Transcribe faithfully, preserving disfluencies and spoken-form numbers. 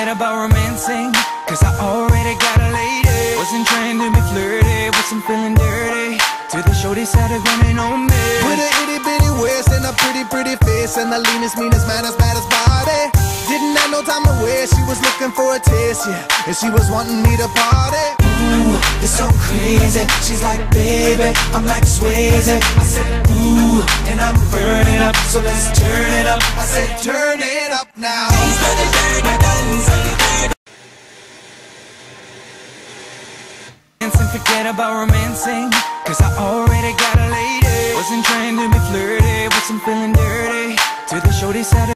about romancing, cause I already got a lady. Wasn't trying to be flirty, but I'm feeling dirty. Till the shorty started running on me. With a itty bitty waist and a pretty pretty face, and the leanest, meanest, maddest, baddest body. Didn't have no time to waste, she was looking for a taste, yeah, and she was wanting me to party. Ooh, it's so crazy. She's like, baby, I'm like Swayze. I said, ooh, and I'm burning up, so let's turn it up. I said, turn it up now. And forget about romancing, cause I already got a lady. Wasn't trying to be flirty, but I'm feeling dirty. Till the shorty started